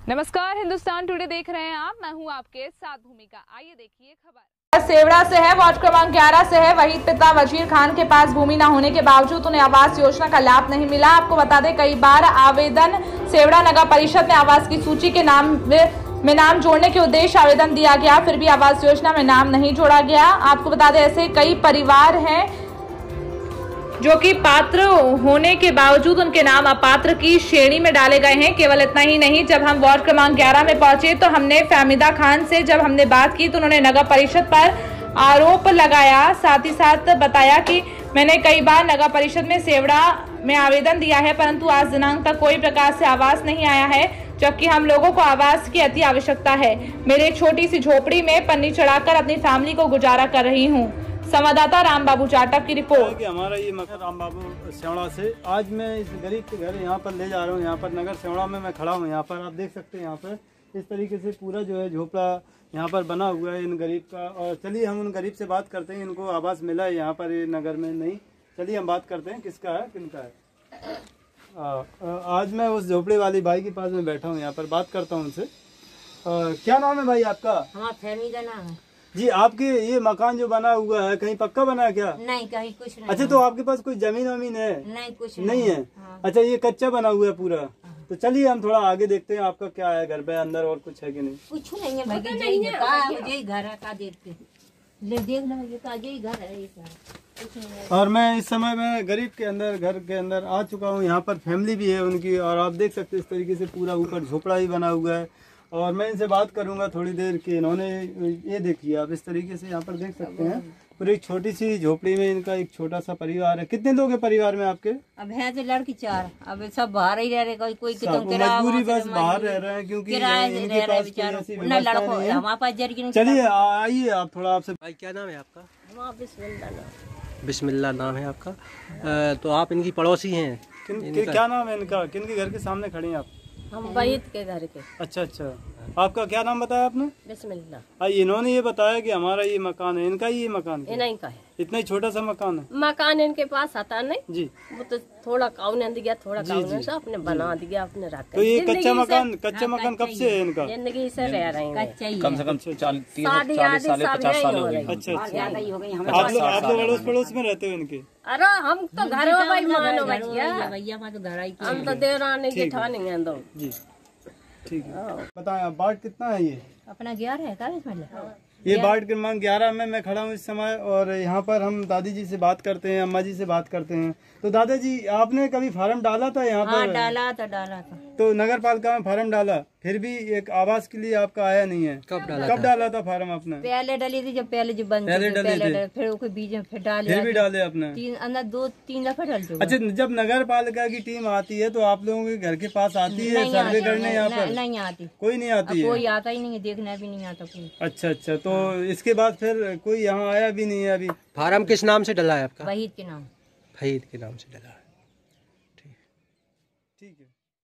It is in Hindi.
नमस्कार, हिंदुस्तान टुडे देख रहे हैं आप। मैं हूं आपके साथ भूमिका। आइए देखिए खबर। सेवड़ा से है, वार्ड क्रमांक 11 से है। वहीद पिता वजीर खान के पास भूमि न होने के बावजूद उन्हें आवास योजना का लाभ नहीं मिला। आपको बता दें, कई बार आवेदन सेवड़ा नगर परिषद में आवास की सूची के नाम में नाम जोड़ने के उद्देश्य आवेदन दिया गया, फिर भी आवास योजना में नाम नहीं जोड़ा गया। आपको बता दें, ऐसे कई परिवार हैं जो कि पात्र होने के बावजूद उनके नाम अपात्र की श्रेणी में डाले गए हैं। केवल इतना ही नहीं, जब हम वार्ड क्रमांक 11 में पहुंचे तो हमने फहमीदा खान से जब हमने बात की तो उन्होंने नगर परिषद पर आरोप लगाया। साथ ही साथ बताया कि मैंने कई बार नगर परिषद में सेवड़ा में आवेदन दिया है, परंतु आज दिनांक तक कोई प्रकार से आवास नहीं आया है, जबकि हम लोगों को आवास की अति आवश्यकता है। मेरे छोटी सी झोपड़ी में पन्नी चढ़ाकर अपनी फैमिली को गुजारा कर रही हूँ। संवाददाता राम बाबू जाटव की रिपोर्ट। हमारा ये मकान राम बाबू सेवड़ा से आज मैं इस गरीब के घर यहाँ पर ले जा रहा हूँ। यहाँ पर नगर सेवड़ा में मैं खड़ा हूँ। यहाँ पर आप देख सकते हैं, यहाँ पर इस तरीके से पूरा जो है झोपड़ा यहाँ पर बना हुआ है इन गरीब का। और चलिए हम उन गरीब से बात करते हैं, इनको आवास मिला है यहाँ पर नगर में नहीं। चलिए हम बात करते हैं किसका है किनका है। आज मैं उस झोपड़ी वाली भाई के पास में बैठा हूँ, यहाँ पर बात करता हूँ उनसे। क्या नाम है भाई आपका? हमारा फैमिली का नाम है जी। आपके ये मकान जो बना हुआ है कहीं पक्का बना है क्या? नहीं, कहीं कुछ नहीं। अच्छा, तो आपके पास कोई जमीन वमीन है? नहीं, कुछ नहीं है। हाँ। अच्छा, ये कच्चा बना हुआ है पूरा। तो चलिए हम थोड़ा आगे देखते हैं आपका क्या है घर पे, अंदर और कुछ है कि नहीं? कुछ नहीं है भाई, यही घर है का देखते ले देख लो, यही घर है, यही घर। और मैं इस समय में गरीब के अंदर घर के अंदर आ चुका हूँ। यहाँ पर फैमिली भी है उनकी, और आप देख सकते हैं इस तरीके से पूरा ऊपर झोपड़ा ही बना हुआ है। और मैं इनसे बात करूंगा थोड़ी देर की। इन्होंने ये देखिए, आप इस तरीके से यहाँ पर देख सकते हैं पूरी एक छोटी सी झोपड़ी में इनका एक छोटा सा परिवार है। कितने लोग हैं परिवार में आपके? अब है तो लड़की 4, अब सब बाहर ही रह रहे, कोई मजबूरी बस बाहर रह रहे हैं क्योंकि इनके पास कोई ऐसी व्यवस्था नहीं है। हमारे पास जरिए। चलिए आइए, आप थोड़ा आपसे। भाई क्या नाम है आपका? बिस्मिल्लाह नाम है आपका। तो आप इनकी पड़ोसी हैं? क्या नाम है इनका? किनके घर के सामने खड़ी हैं आप? हम वहीद के घर के। अच्छा अच्छा, आपका क्या नाम बताया आपने? बिस्मिल्लाह। इन्होंने ये बताया कि हमारा ये मकान है, इनका ही ये मकान है? इन्हीं का है। इतना ही छोटा सा मकान है? मकान इनके पास आता नहीं जी। वो तो थोड़ा काउन दिया, थोड़ा काउन से अपने बना दिया, अपने रख। तो ये कच्चा मकान कब से है इनका? जिंदगी से रह रहे हैं, कम से कम 40 साल 50 साल हो गए। अच्छा अच्छा, आप लोग अड़ोस पड़ोस में रहते हो इनके? अरे हम तो घर भाई मानो भैया, मैं तो घर आई, हम तो देवरानी जेठानी हैं दो जी। ठीक है, बताएं वार्ड कितना है ये? अपना 11 है का इसमें? ये वार्ड क्रमांक 11 में मैं खड़ा हूँ इस समय। और यहाँ पर हम दादी जी से बात करते हैं, अम्मा जी से बात करते हैं। तो दादाजी, आपने कभी फार्म डाला था यहाँ पर? हाँ, डाला था। तो नगर पालिका में फार्म डाला, फिर भी एक आवास के लिए आपका आया नहीं है? कब डाला था फार्म आपने? पहले डाली थी, जब पहले जो बन पहले फिर उसके बीच में फिर डाले, फिर भी डाले आपने? 2-3 दफा डाल चुका। अच्छा, जब नगर पालिका की टीम आती है तो आप लोगों के घर के पास आती है सर्वे करने? यहाँ पर नहीं आती, कोई नहीं आती है? कोई आता ही नहीं है, देखना भी नहीं आता कोई। अच्छा अच्छा, तो इसके बाद फिर कोई यहाँ आया भी नहीं है अभी? फार्म किस नाम से डला है आपका? वहीद के नाम। वहीद के नाम से डला है। ठीक है।